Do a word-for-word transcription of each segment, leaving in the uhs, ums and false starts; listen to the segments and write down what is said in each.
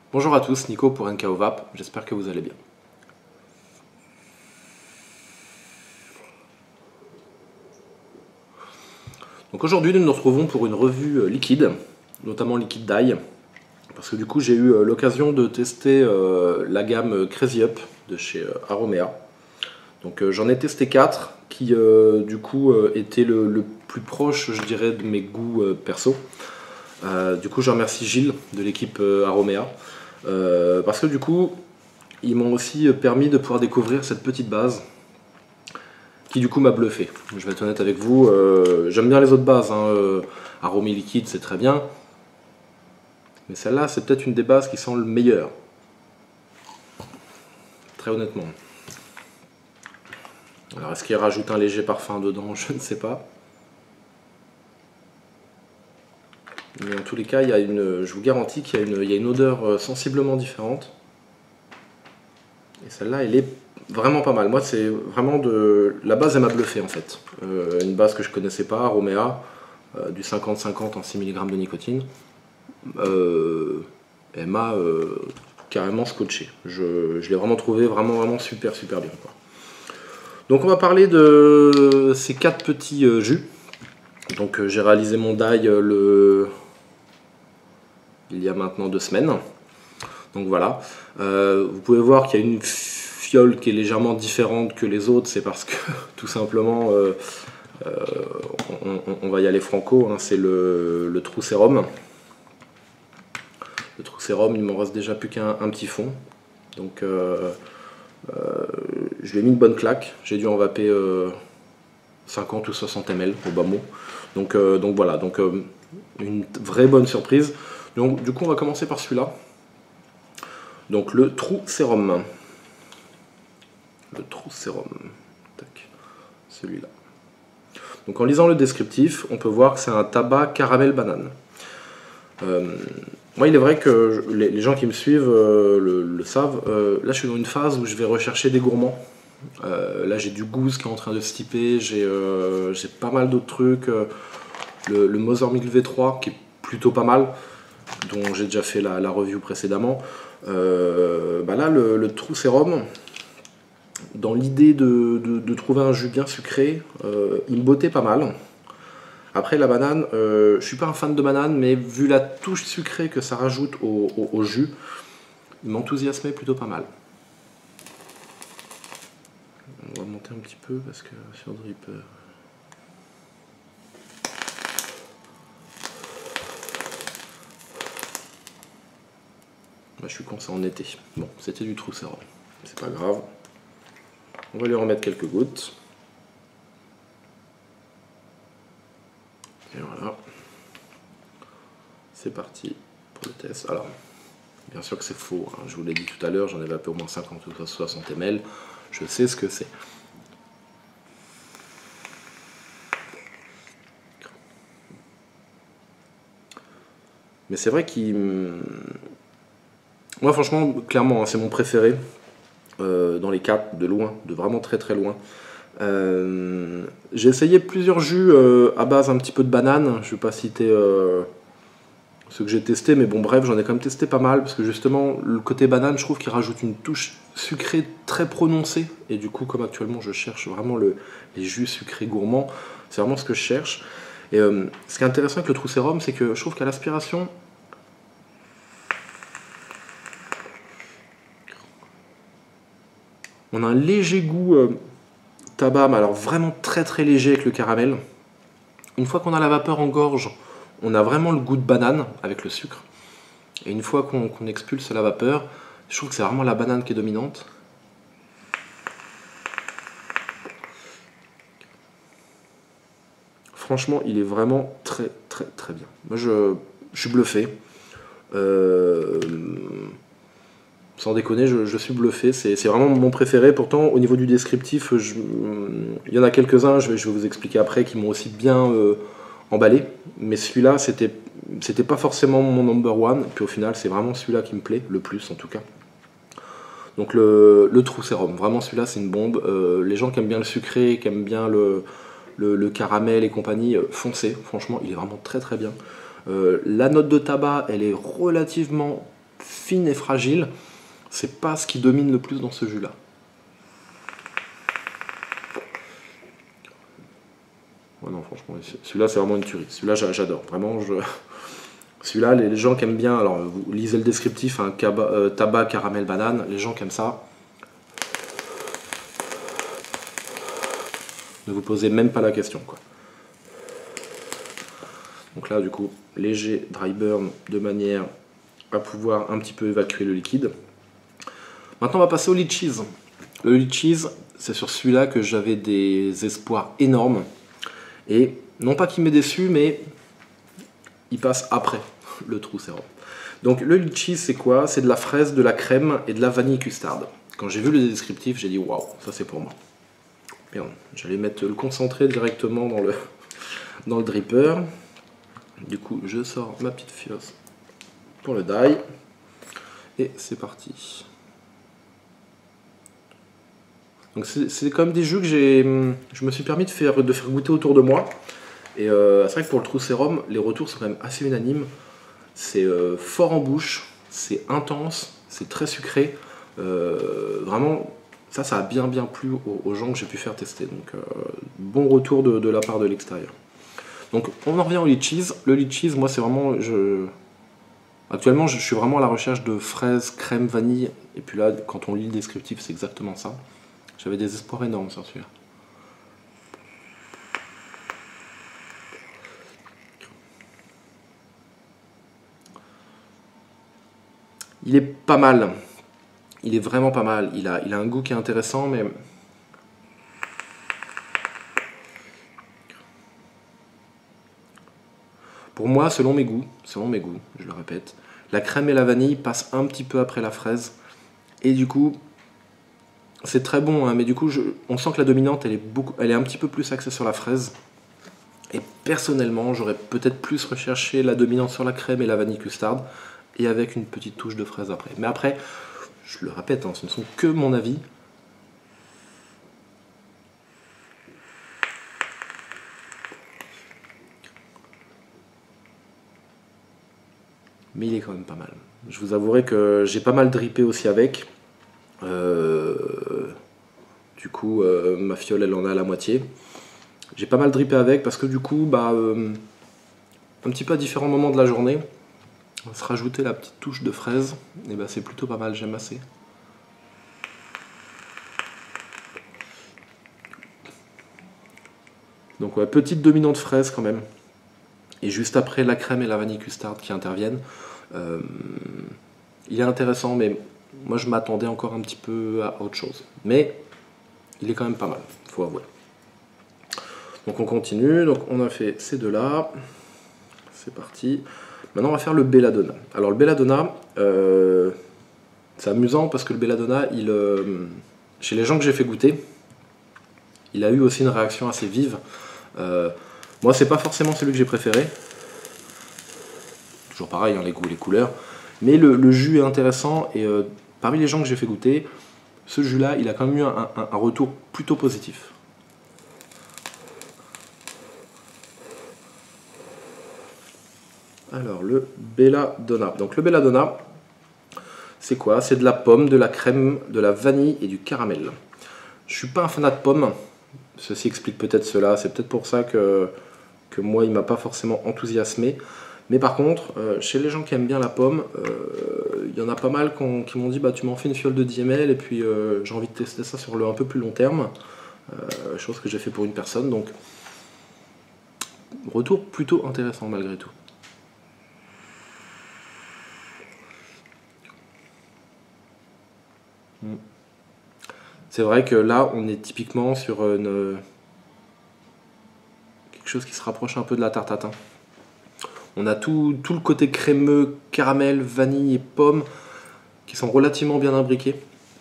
Bonjour à tous, Nico pour N K O V A P, j'espère que vous allez bien. Donc aujourd'hui nous nous retrouvons pour une revue liquide, notamment liquide d'ail, parce que du coup j'ai eu l'occasion de tester euh, la gamme Crazy Up de chez euh, Aromea. Donc euh, j'en ai testé quatre qui euh, du coup euh, étaient le, le plus proche, je dirais, de mes goûts euh, perso. Euh, du coup je remercie Gilles de l'équipe euh, Aromea. Euh, parce que du coup, ils m'ont aussi permis de pouvoir découvrir cette petite base qui du coup m'a bluffé. Je vais être honnête avec vous, euh, j'aime bien les autres bases, hein, euh, Aromie liquide c'est très bien, mais celle-là c'est peut-être une des bases qui sent le meilleur. Très honnêtement. Alors est-ce qu'il rajoute un léger parfum dedans? Je ne sais pas. Mais en tous les cas, il y a une, je vous garantis qu'il y a une, il y a une odeur sensiblement différente. Et celle-là, elle est vraiment pas mal. Moi, c'est vraiment de... La base, elle m'a bluffé, en fait. Euh, une base que je connaissais pas, Aromea, euh, du cinquante cinquante en six milligrammes de nicotine. Euh, elle m'a euh, carrément scotché. Je, je l'ai vraiment trouvé vraiment, vraiment super, super bien, quoi. Donc, on va parler de ces quatre petits euh, jus. Donc, euh, j'ai réalisé mon die euh, le... il y a maintenant deux semaines. Donc voilà, euh, vous pouvez voir qu'il y a une fiole qui est légèrement différente que les autres, c'est parce que tout simplement euh, euh, on, on va y aller franco, hein, c'est le, le trou sérum. Le trou sérum, il m'en reste déjà plus qu'un un petit fond, donc euh, euh, je lui ai mis une bonne claque, j'ai dû en vaper euh, cinquante ou soixante millilitres au bas mot. Donc, euh, donc voilà, donc euh, une vraie bonne surprise. Donc du coup on va commencer par celui-là. Donc le trou sérum. Le trou sérum. Celui-là. Donc en lisant le descriptif, on peut voir que c'est un tabac caramel banane. Euh, moi il est vrai que je, les, les gens qui me suivent euh, le, le savent, euh, là je suis dans une phase où je vais rechercher des gourmands. Euh, là j'ai du Goose qui est en train de se typer, j'ai euh, pas mal d'autres trucs. Euh, le, le Mother Milk V trois qui est plutôt pas mal, dont j'ai déjà fait la, la review précédemment. Euh, bah là le, le trou sérum, dans l'idée de, de, de trouver un jus bien sucré, euh, il me bottait pas mal. Après la banane, euh, je suis pas un fan de banane, mais vu la touche sucrée que ça rajoute au, au, au jus, il m'enthousiasmait plutôt pas mal. On va monter un petit peu parce que sur drip... Euh... Bah, je suis con, c'est en été. Bon, c'était du trou sérum. C'est pas grave. On va lui remettre quelques gouttes. Et voilà. C'est parti pour le test. Alors, bien sûr que c'est faux, hein. Je vous l'ai dit tout à l'heure, j'en ai vapé au moins cinquante ou soixante millilitres. Je sais ce que c'est. Mais c'est vrai qu'il... Moi franchement, clairement, hein, c'est mon préféré. Euh, dans les quatre, de loin, de vraiment très très loin. Euh, j'ai essayé plusieurs jus euh, à base un petit peu de banane. Je ne vais pas citer euh, ceux que j'ai testés, mais bon bref, j'en ai quand même testé pas mal, parce que justement, le côté banane, je trouve qu'il rajoute une touche sucrée très prononcée. Et du coup, comme actuellement je cherche vraiment le, les jus sucrés gourmands, c'est vraiment ce que je cherche. Et euh, ce qui est intéressant avec le trou sérum, c'est que je trouve qu'à l'aspiration, on a un léger goût euh, tabac, mais alors vraiment très très léger avec le caramel. Une fois qu'on a la vapeur en gorge, on a vraiment le goût de banane avec le sucre. Et une fois qu'on qu'on expulse la vapeur, je trouve que c'est vraiment la banane qui est dominante. Franchement, il est vraiment très très très bien. Moi je, je suis bluffé. Euh... Sans déconner, je, je suis bluffé, c'est vraiment mon préféré. Pourtant, au niveau du descriptif, je, il y en a quelques-uns, je, je vais vous expliquer après, qui m'ont aussi bien euh, emballé. Mais celui-là, c'était c'était pas forcément mon number one. Puis au final, c'est vraiment celui-là qui me plaît, le plus en tout cas. Donc le, le trou sérum, vraiment celui-là, c'est une bombe. Euh, les gens qui aiment bien le sucré, qui aiment bien le, le, le caramel et compagnie, euh, foncez. Franchement, il est vraiment très très bien. Euh, la note de tabac, elle est relativement fine et fragile, c'est pas ce qui domine le plus dans ce jus là. Ouais, non, franchement, celui-là c'est vraiment une tuerie. Celui-là j'adore, vraiment. Je... Celui-là, les gens qui aiment bien, alors vous lisez le descriptif, hein, euh, tabac, caramel, banane, les gens qui aiment ça, ne vous posez même pas la question, quoi. Donc là, du coup, léger dry burn de manière à pouvoir un petit peu évacuer le liquide. Maintenant, on va passer au litchis. Le litchis, c'est sur celui-là que j'avais des espoirs énormes. Et non pas qu'il m'ait déçu, mais il passe après le trou sérum. Donc le litchis, c'est quoi? C'est de la fraise, de la crème et de la vanille custard. Quand j'ai vu le descriptif, j'ai dit waouh, ça c'est pour moi. Merde, j'allais mettre le concentré directement dans le, dans le dripper. Du coup, je sors ma petite fiosse pour le dye. Et c'est parti. Donc c'est quand même des jus que j'ai, je me suis permis de faire, de faire goûter autour de moi. Et euh, c'est vrai que pour le trou sérum, les retours sont quand même assez unanimes. C'est euh, fort en bouche, c'est intense, c'est très sucré. Euh, vraiment, ça, ça a bien bien plu aux, aux gens que j'ai pu faire tester. Donc, euh, bon retour de, de la part de l'extérieur. Donc, on en revient au litchis. Le litchis, moi, c'est vraiment... Je... Actuellement, je suis vraiment à la recherche de fraises, crème, vanille. Et puis là, quand on lit le descriptif, c'est exactement ça. J'avais des espoirs énormes sur celui-là. Il est pas mal. Il est vraiment pas mal. Il a, il a un goût qui est intéressant, mais... Pour moi, selon mes goûts, selon mes goûts, je le répète, la crème et la vanille passent un petit peu après la fraise. Et du coup, c'est très bon, hein, mais du coup, je, on sent que la dominante, elle est, beaucoup, elle est un petit peu plus axée sur la fraise. Et personnellement, j'aurais peut-être plus recherché la dominante sur la crème et la vanille custard, et avec une petite touche de fraise après. Mais après, je le répète, hein, ce ne sont que mon avis. Mais il est quand même pas mal. Je vous avouerai que j'ai pas mal drippé aussi avec. Euh, du coup, euh, ma fiole, elle en a la moitié. J'ai pas mal drippé avec parce que du coup, bah, euh, un petit peu à différents moments de la journée, on va se rajouter la petite touche de fraise. Et bah, c'est plutôt pas mal, j'aime assez. Donc ouais, petite dominante fraise quand même. Et juste après, la crème et la vanille custard qui interviennent. Euh, il est intéressant, mais moi je m'attendais encore un petit peu à autre chose. Mais il est quand même pas mal, il faut avouer. Donc on continue, donc on a fait ces deux-là. C'est parti. Maintenant on va faire le belladonna. Alors le belladonna, euh, c'est amusant parce que le belladonna, il, euh, chez les gens que j'ai fait goûter, il a eu aussi une réaction assez vive. Euh, moi c'est pas forcément celui que j'ai préféré. Toujours pareil, hein, les goûts, les couleurs. Mais le, le jus est intéressant et euh, parmi les gens que j'ai fait goûter, ce jus-là, il a quand même eu un, un, un retour plutôt positif. Alors, le belladonna. Donc le belladonna, c'est quoi? C'est de la pomme, de la crème, de la vanille et du caramel. Je suis pas un fanat de pommes. Ceci explique peut-être cela. C'est peut-être pour ça que, que moi, il m'a pas forcément enthousiasmé. Mais par contre, euh, chez les gens qui aiment bien la pomme, il euh, y en a pas mal qui m'ont dit bah, tu m'en fais une fiole de dix millilitres et puis euh, j'ai envie de tester ça sur le un peu plus long terme. Euh, chose que j'ai fait pour une personne. Donc, retour plutôt intéressant malgré tout. C'est vrai que là, on est typiquement sur une... quelque chose qui se rapproche un peu de la tarte tatin. On a tout, tout le côté crémeux, caramel, vanille et pomme qui sont relativement bien imbriqués.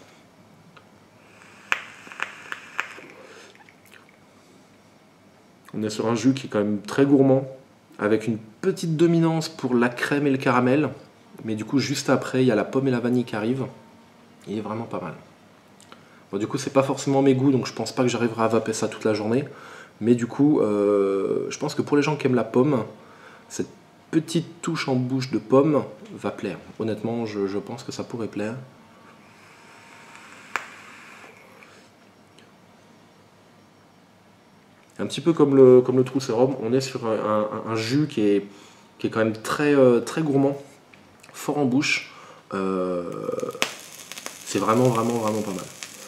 On est sur un jus qui est quand même très gourmand, avec une petite dominance pour la crème et le caramel. Mais du coup, juste après, il y a la pomme et la vanille qui arrivent. Il est vraiment pas mal. Bon, du coup, c'est pas forcément mes goûts, donc je pense pas que j'arriverai à vaper ça toute la journée. Mais du coup, euh, je pense que pour les gens qui aiment la pomme, c'est petite touche en bouche de pomme va plaire. Honnêtement, je, je pense que ça pourrait plaire. Un petit peu comme le, comme le trou sérum, on est sur un, un, un jus qui est, qui est quand même très, euh, très gourmand, fort en bouche. Euh, c'est vraiment, vraiment, vraiment pas mal.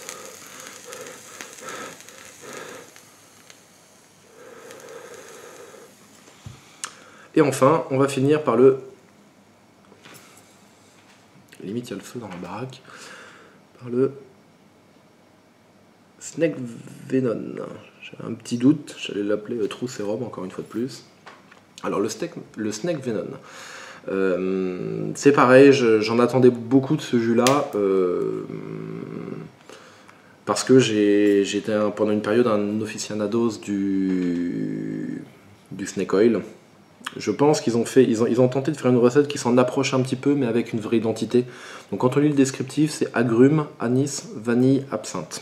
Et enfin, on va finir par le... Limite, il y a le feu dans la baraque. Par le Snake Venom. J'avais un petit doute, j'allais l'appeler trou sérum encore une fois de plus. Alors le, steak, le Snake Venom, euh, c'est pareil, j'en attendais beaucoup de ce jus-là, euh, parce que j'étais pendant une période un aficionados du, du Snake Oil. Je pense qu'ils ont, fait, ils ont, ils ont tenté de faire une recette qui s'en approche un petit peu, mais avec une vraie identité. Donc quand on lit le descriptif, c'est agrumes, anis, vanille, absinthe.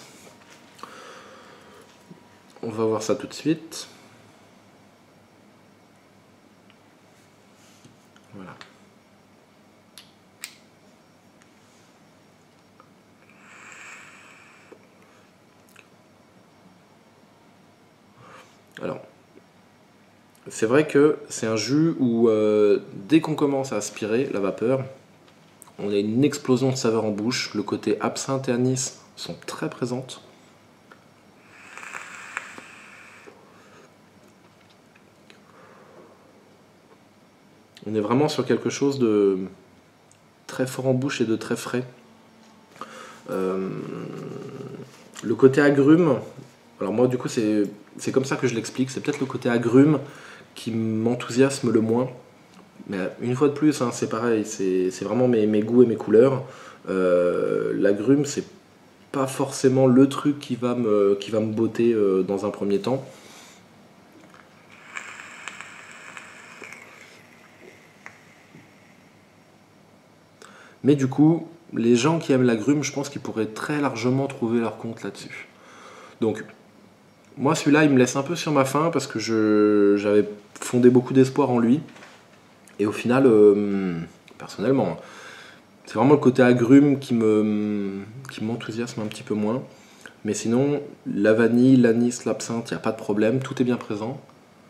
On va voir ça tout de suite. Voilà. Alors, c'est vrai que c'est un jus où euh, dès qu'on commence à aspirer la vapeur, on a une explosion de saveur en bouche. Le côté absinthe et anis sont très présentes. On est vraiment sur quelque chose de très fort en bouche et de très frais. Euh, le côté agrume, alors moi du coup c'est comme ça que je l'explique, c'est peut-être le côté agrume qui m'enthousiasme le moins. Mais une fois de plus, hein, c'est pareil, c'est vraiment mes, mes goûts et mes couleurs. Euh, L'agrume, c'est pas forcément le truc qui va me, qui va me botter euh, dans un premier temps. Mais du coup, les gens qui aiment l'agrume, je pense qu'ils pourraient très largement trouver leur compte là-dessus. Donc, moi celui-là, il me laisse un peu sur ma faim parce que j'avais fondé beaucoup d'espoir en lui. Et au final, euh, personnellement, c'est vraiment le côté agrume qui me, qui m'enthousiasme un petit peu moins. Mais sinon, la vanille, l'anis, l'absinthe, il n'y a pas de problème, tout est bien présent.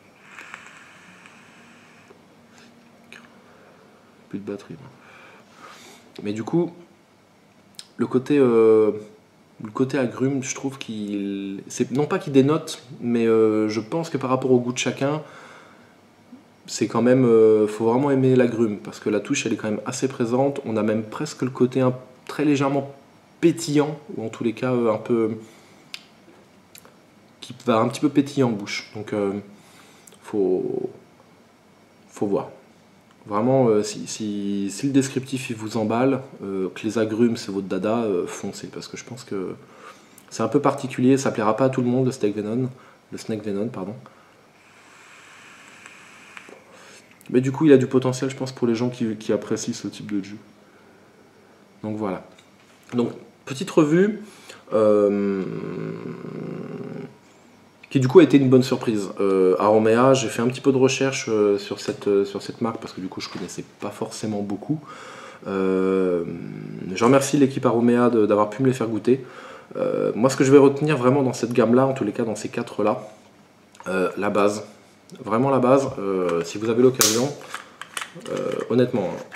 Plus de batterie. Mais du coup, le côté, euh, le côté agrume, je trouve qu'il... Non pas qu'il dénote, mais euh, je pense que par rapport au goût de chacun, c'est quand même... Euh, faut vraiment aimer l'agrume, parce que la touche, elle est quand même assez présente. On a même presque le côté un, très légèrement pétillant, ou en tous les cas un peu... qui va un petit peu pétiller en bouche. Donc, euh, faut... faut voir. Vraiment, euh, si, si, si le descriptif il vous emballe, euh, que les agrumes c'est votre dada, euh, foncez, parce que je pense que c'est un peu particulier, ça plaira pas à tout le monde, le Snake Venom, le Snake Venom, pardon. Mais du coup, il a du potentiel, je pense, pour les gens qui, qui apprécient ce type de jus. Donc voilà. Donc, petite revue. Euh, qui du coup a été une bonne surprise. Euh, Aromea, j'ai fait un petit peu de recherche euh, sur, cette, euh, sur cette marque parce que du coup je connaissais pas forcément beaucoup. Euh, je remercie l'équipe Aromea d'avoir pu me les faire goûter. Euh, moi ce que je vais retenir vraiment dans cette gamme là, en tous les cas dans ces quatre là, euh, la base. Vraiment la base, euh, si vous avez l'occasion, euh, honnêtement, hein,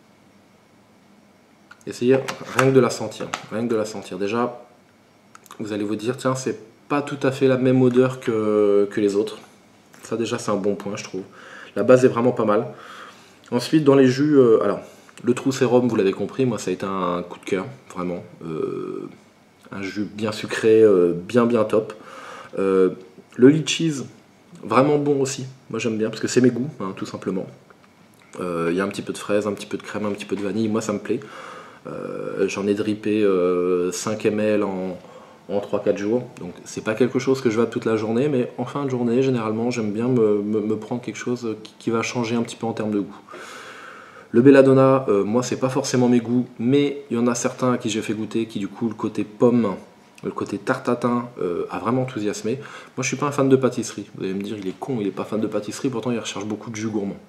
essayez rien que de la sentir. Rien que de la sentir. Déjà, vous allez vous dire, tiens, c'est pas tout à fait la même odeur que, que les autres. Ça déjà c'est un bon point je trouve. La base est vraiment pas mal. Ensuite dans les jus, euh, alors le trou sérum vous l'avez compris, moi ça a été un coup de cœur, vraiment. Euh, un jus bien sucré, euh, bien bien top. Euh, le litchis, vraiment bon aussi, moi j'aime bien parce que c'est mes goûts, hein, tout simplement. Il euh, y a un petit peu de fraise, un petit peu de crème, un petit peu de vanille, moi ça me plaît. Euh, J'en ai drippé euh, cinq millilitres en en trois quatre jours, donc c'est pas quelque chose que je vais toute la journée, mais en fin de journée généralement j'aime bien me, me, me prendre quelque chose qui, qui va changer un petit peu en termes de goût. Le belladonna, euh, moi c'est pas forcément mes goûts, mais il y en a certains à qui j'ai fait goûter qui du coup le côté pomme, le côté tartatin euh, a vraiment enthousiasmé. Moi je suis pas un fan de pâtisserie, vous allez me dire il est con, il est pas fan de pâtisserie, pourtant il recherche beaucoup de jus gourmand.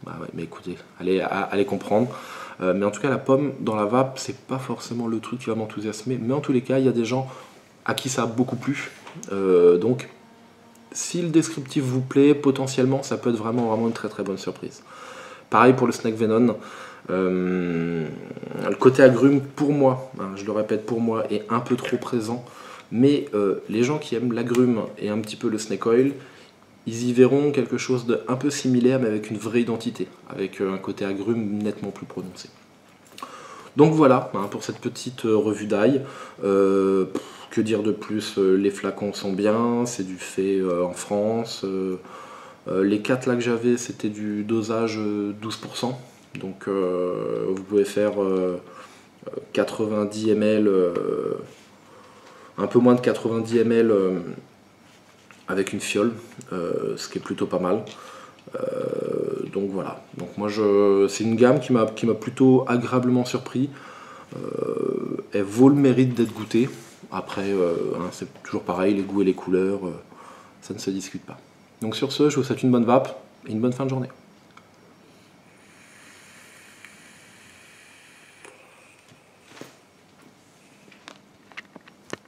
Bah ouais, mais écoutez, allez, allez comprendre. Euh, mais en tout cas, la pomme dans la vape, c'est pas forcément le truc qui va m'enthousiasmer. Mais en tous les cas, il y a des gens à qui ça a beaucoup plu. Euh, donc, si le descriptif vous plaît, potentiellement, ça peut être vraiment, vraiment une très très bonne surprise. Pareil pour le Snake Venom. Euh, le côté agrume, pour moi, hein, je le répète, pour moi, est un peu trop présent. Mais euh, les gens qui aiment l'agrume et un petit peu le Snake Oil, ils y verront quelque chose d'un peu similaire, mais avec une vraie identité, avec un côté agrume nettement plus prononcé. Donc voilà, hein, pour cette petite revue d'ail. Euh, que dire de plus, les flacons sont bien, c'est du fait euh, en France. Euh, euh, les quatre là que j'avais, c'était du dosage douze pour cent. Donc euh, vous pouvez faire euh, quatre-vingt-dix millilitres, euh, un peu moins de quatre-vingt-dix millilitres euh, avec une fiole, euh, ce qui est plutôt pas mal. Euh, donc voilà, donc moi je, c'est une gamme qui m'a qui m'a plutôt agréablement surpris. Euh, elle vaut le mérite d'être goûtée. Après, euh, hein, c'est toujours pareil, les goûts et les couleurs, euh, ça ne se discute pas. Donc sur ce, je vous souhaite une bonne vape et une bonne fin de journée.